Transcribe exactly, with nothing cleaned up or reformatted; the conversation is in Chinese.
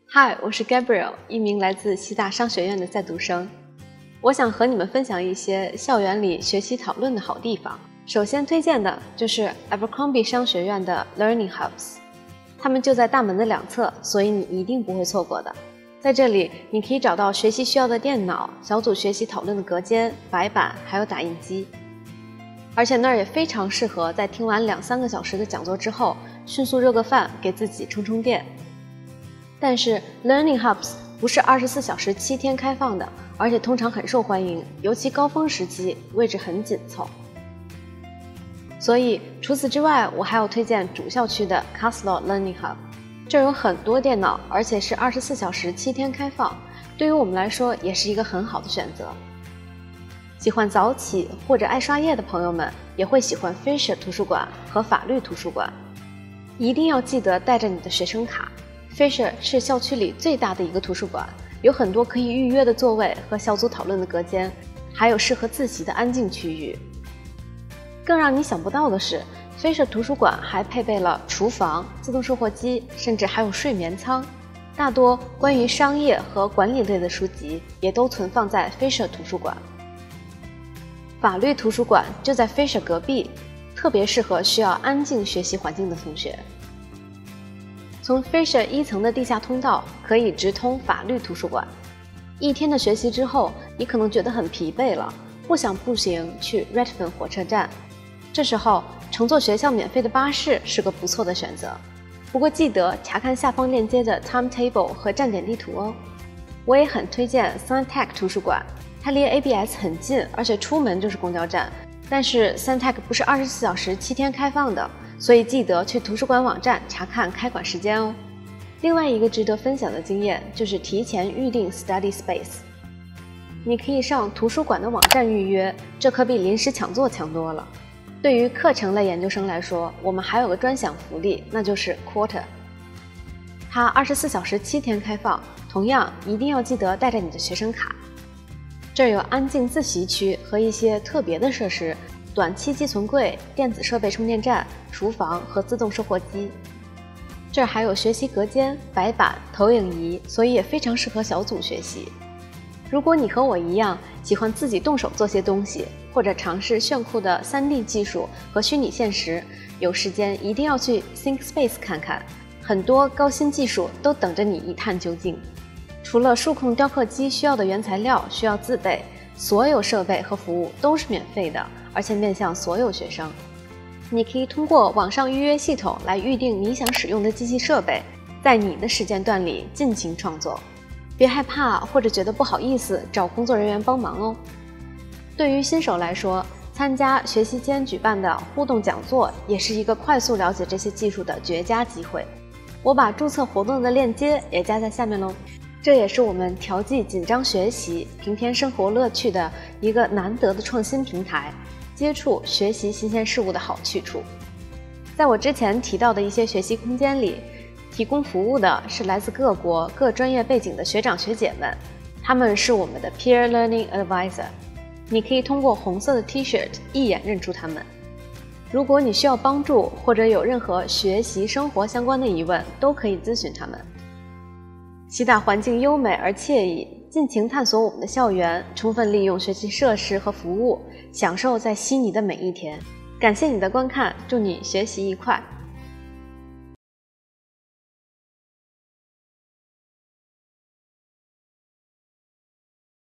嗨，我是 Gabriel， 一名来自西大商学院的在读生。我想和你们分享一些校园里学习讨论的好地方。首先推荐的就是 Abercrombie 商学院的 Learning Hubs， 他们就在大门的两侧，所以你一定不会错过的。在这里，你可以找到学习需要的电脑、小组学习讨论的隔间、白板，还有打印机。而且那儿也非常适合在听完两三个小时的讲座之后，迅速热个饭，给自己充充电。但是 Learning Hubs 不是二十四小时七天开放的，而且通常很受欢迎，尤其高峰时期位置很紧凑。所以除此之外，我还要推荐主校区的 Castle Learning Hub， 这儿有很多电脑，而且是二十四小时七天开放，对于我们来说也是一个很好的选择。喜欢早起或者爱刷页的朋友们也会喜欢 Fisher 图书馆和法律图书馆，一定要记得带着你的学生卡。Fisher 是校区里最大的一个图书馆，有很多可以预约的座位和小组讨论的隔间，还有适合自习的安静区域。更让你想不到的是， Fisher 图书馆还配备了厨房、自动售货机，甚至还有睡眠舱。大多关于商业和管理类的书籍也都存放在 Fisher 图书馆。法律图书馆就在 Fisher 隔壁，特别适合需要安静学习环境的同学。从 Fisher 一层的地下通道可以直通法律图书馆。一天的学习之后，你可能觉得很疲惫了，不想步行去 Redfern 火车站。这时候乘坐学校免费的巴士是个不错的选择。不过记得查看下方链接的 timetable 和站点地图哦。我也很推荐 Suntec 图书馆，它离 A B S 很近，而且出门就是公交站。但是 Suntec 不是二十四小时七天开放的，所以记得去图书馆网站查看开馆时间哦。另外一个值得分享的经验就是提前预定 Study Space。你可以上图书馆的网站预约，这可比临时抢座强多了。对于课程类研究生来说，我们还有个专享福利，那就是 Quarter。它二十四小时七天开放，同样一定要记得带着你的学生卡。这儿有安静自习区和一些特别的设施，短期寄存柜、电子设备充电站、厨房和自动售货机。这儿还有学习隔间、白板、投影仪，所以也非常适合小组学习。如果你和我一样喜欢自己动手做些东西，或者尝试炫酷的 三 D 技术和虚拟现实，有时间一定要去 ThinkSpace 看看，很多高新技术都等着你一探究竟。除了数控雕刻机需要的原材料需要自备，所有设备和服务都是免费的，而且面向所有学生。你可以通过网上预约系统来预定你想使用的机器设备，在你的时间段里尽情创作。别害怕或者觉得不好意思找工作人员帮忙哦。对于新手来说，参加学期间举办的互动讲座也是一个快速了解这些技术的绝佳机会。我把注册活动的链接也加在下面喽。这也是我们调剂紧张学习、平添生活乐趣的一个难得的创新平台，接触学习新鲜事物的好去处。在我之前提到的一些学习空间里，提供服务的是来自各国各专业背景的学长学姐们，他们是我们的 Peer Learning Advisor， 你可以通过红色的 T-shirt 一眼认出他们。如果你需要帮助或者有任何学习生活相关的疑问，都可以咨询他们。西大环境优美而惬意，尽情探索我们的校园，充分利用学习设施和服务，享受在悉尼的每一天。感谢你的观看，祝你学习愉快。